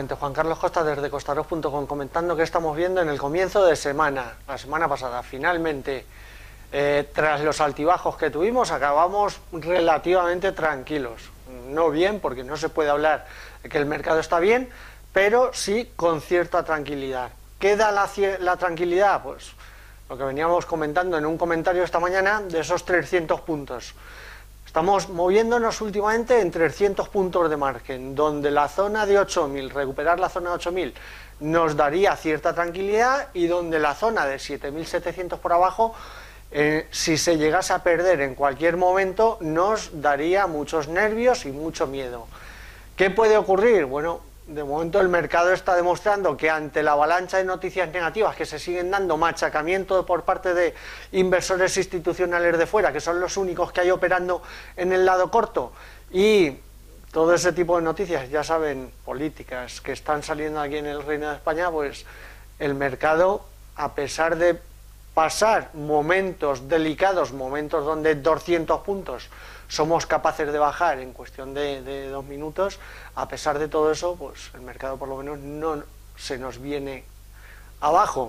efectivamente, Juan Carlos Costa desde costaros.com comentando que estamos viendo en el comienzo de semana, la semana pasada. Finalmente, tras los altibajos que tuvimos, acabamos relativamente tranquilos. No bien, porque no se puede hablar de que el mercado está bien, pero sí con cierta tranquilidad. ¿Qué da la tranquilidad? Pues lo que veníamos comentando en un comentario esta mañana de esos 300 puntos. Estamos moviéndonos últimamente en 300 puntos de margen, donde la zona de 8.000, recuperar la zona de 8.000 nos daría cierta tranquilidad, y donde la zona de 7.700 por abajo, si se llegase a perder en cualquier momento, nos daría muchos nervios y mucho miedo. ¿Qué puede ocurrir? Bueno, de momento el mercado está demostrando que ante la avalancha de noticias negativas que se siguen dando, machacamiento por parte de inversores institucionales de fuera, que son los únicos que hay operando en el lado corto, y todo ese tipo de noticias, ya saben, políticas que están saliendo aquí en el Reino de España, pues el mercado, a pesar de pasar momentos delicados, momentos donde 200 puntos somos capaces de bajar en cuestión de 2 minutos, a pesar de todo eso, pues el mercado por lo menos no se nos viene abajo.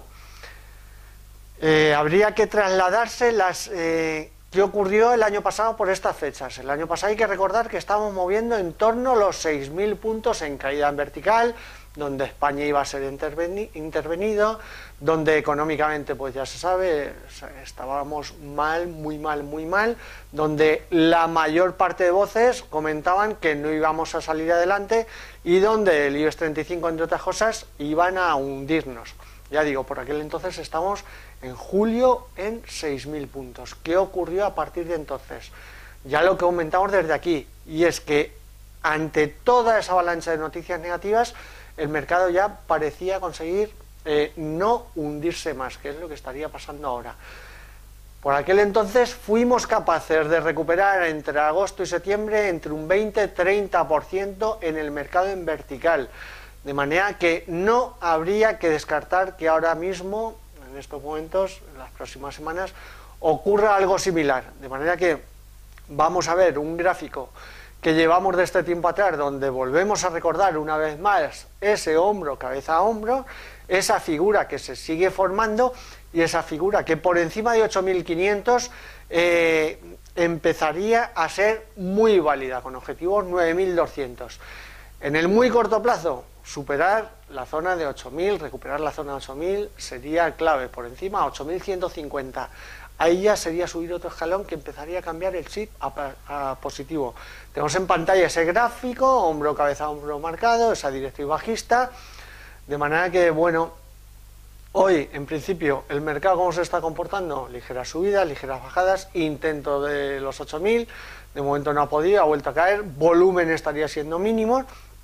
Habría que trasladarse qué ocurrió el año pasado por estas fechas. El año pasado hay que recordar que estábamos moviendo en torno a los 6.000 puntos en caída en vertical, donde España iba a ser intervenido, donde económicamente, pues ya se sabe, estábamos mal, muy mal, donde la mayor parte de voces comentaban que no íbamos a salir adelante, y donde el IBEX 35, entre otras cosas, iban a hundirnos. Ya digo, por aquel entonces estamos en julio en 6.000 puntos. ¿Qué ocurrió a partir de entonces? Ya lo que comentamos desde aquí, y es que ante toda esa avalancha de noticias negativas, el mercado ya parecía conseguir no hundirse más, que es lo que estaría pasando ahora. Por aquel entonces fuimos capaces de recuperar entre agosto y septiembre entre un 20-30% en el mercado en vertical, de manera que no habría que descartar que ahora mismo, en estos momentos, en las próximas semanas, ocurra algo similar, de manera que vamos a ver un gráfico que llevamos de este tiempo atrás, donde volvemos a recordar una vez más ese hombro, cabeza a hombro, esa figura que se sigue formando, y esa figura que por encima de 8.500 empezaría a ser muy válida, con objetivos 9.200. En el muy corto plazo, superar la zona de 8.000, recuperar la zona de 8.000 sería clave, por encima 8.150. Ahí ya sería subir otro escalón que empezaría a cambiar el chip a positivo. Tenemos en pantalla ese gráfico, hombro, cabeza, hombro marcado, esa directriz bajista, de manera que, bueno, hoy, en principio, el mercado, ¿cómo se está comportando? Ligeras subidas, ligeras bajadas, intento de los 8.000, de momento no ha podido, ha vuelto a caer, volumen estaría siendo mínimo,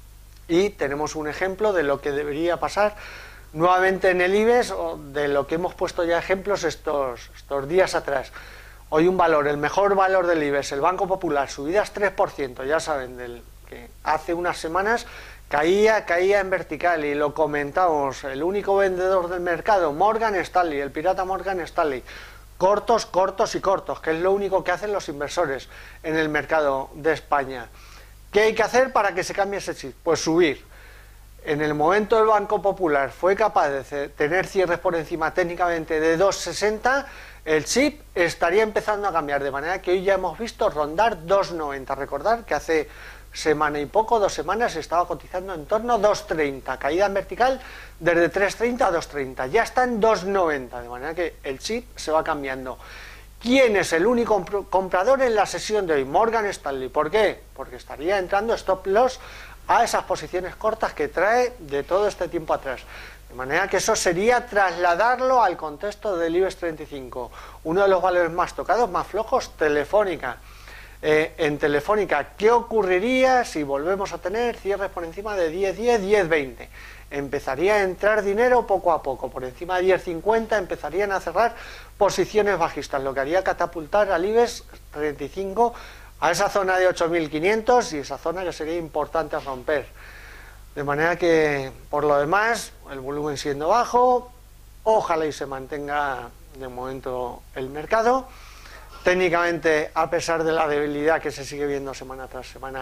y tenemos un ejemplo de lo que debería pasar nuevamente en el IBEX, o de lo que hemos puesto ya ejemplos estos días atrás. Hoy un valor, el mejor valor del IBEX, el Banco Popular, subidas 3%, ya saben, que hace unas semanas caía en vertical, y lo comentamos, el único vendedor del mercado, Morgan Stanley, el pirata Morgan Stanley, cortos, que es lo único que hacen los inversores en el mercado de España. ¿Qué hay que hacer para que se cambie ese chip? Pues subir. En el momento el Banco Popular fue capaz de tener cierres por encima técnicamente de 2,60, el chip estaría empezando a cambiar, de manera que hoy ya hemos visto rondar 2,90. Recordar que hace semana y poco, 2 semanas, estaba cotizando en torno a 2,30, caída en vertical desde 3,30 a 2,30, ya está en 2,90, de manera que el chip se va cambiando. ¿Quién es el único comprador en la sesión de hoy? Morgan Stanley. ¿Por qué? Porque estaría entrando stop loss a esas posiciones cortas que trae de todo este tiempo atrás. De manera que eso sería trasladarlo al contexto del IBEX 35. Uno de los valores más tocados, más flojos, Telefónica. En Telefónica, ¿qué ocurriría si volvemos a tener cierres por encima de 10.10, 10.20? Empezaría a entrar dinero poco a poco, por encima de 10.50 empezarían a cerrar posiciones bajistas, lo que haría catapultar al IBEX 35 a esa zona de 8.500, y esa zona que sería importante a romper. De manera que, por lo demás, el volumen siendo bajo, ojalá y se mantenga de momento el mercado. Técnicamente, a pesar de la debilidad que se sigue viendo semana tras semana,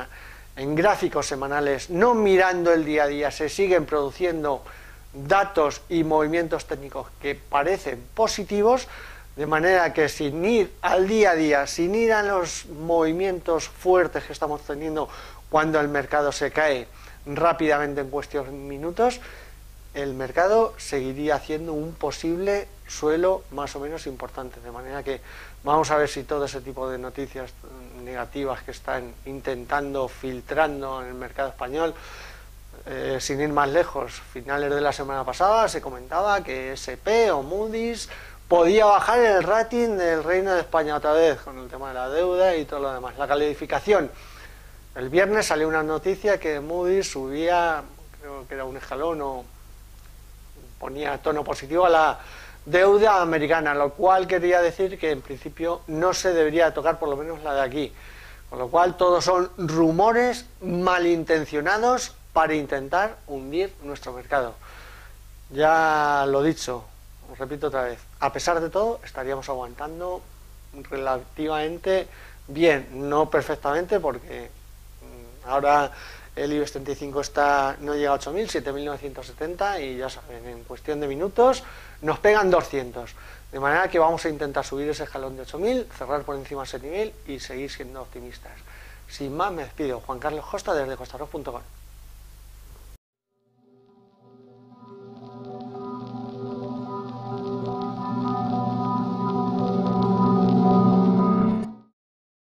en gráficos semanales, no mirando el día a día, se siguen produciendo datos y movimientos técnicos que parecen positivos, de manera que sin ir al día a día, sin ir a los movimientos fuertes que estamos teniendo cuando el mercado se cae rápidamente en cuestión de minutos, el mercado seguiría haciendo un posible suelo más o menos importante, de manera que vamos a ver si todo ese tipo de noticias negativas que están intentando filtrando en el mercado español, sin ir más lejos, finales de la semana pasada se comentaba que S&P o Moody's podía bajar el rating del Reino de España otra vez, con el tema de la deuda y todo lo demás. La calificación, el viernes salió una noticia que Moody's subía, creo que era un escalón o ponía tono positivo a la deuda americana, lo cual quería decir que en principio no se debería tocar, por lo menos la de aquí. Con lo cual todos son rumores malintencionados para intentar hundir nuestro mercado. Ya lo dicho, os repito otra vez, a pesar de todo estaríamos aguantando relativamente bien, no perfectamente, porque ahora el IBEX 35 no llega a 8.000, 7.970 y ya saben, en cuestión de minutos nos pegan 200. De manera que vamos a intentar subir ese escalón de 8.000, cerrar por encima de ese nivel y seguir siendo optimistas. Sin más, me despido. Juan Carlos Costa desde costarrock.com.